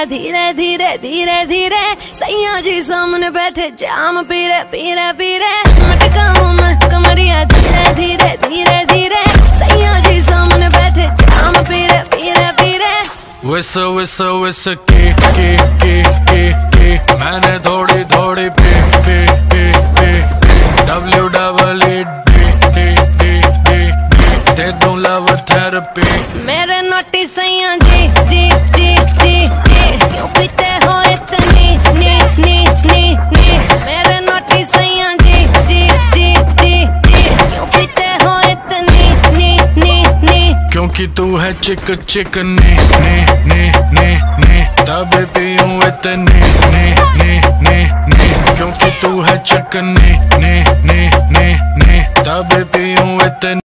धीरे धीरे धीरे धीरे। सैया जी सामने बैठे जाम पीरे पीरे पीरे। मटका हूँ मैं कमरिया धीरे धीरे धीरे धीरे। सैया जी सामने बैठे जाम पीरे पीरे पीरे। विस विस विस की मैंने थोड़ी थोड़ी पी पी पी पी WEED दे दूं लव थेरेपी। मेरे नोटी सैया जी जी जी जी जी। क्यों पीते हो इतनी नी नी नी नी। मेरे नोटी सैया जी जी जी जी जी। क्यों पीते हो इतनी नी नी नी। क्योंकि तू है चिक चिक नी नी नी नी नी। तब पीऊं इतनी नी नी नी नी। क्योंकि तू है चिक नी नी नी नी नी। तब पीऊं इतनी।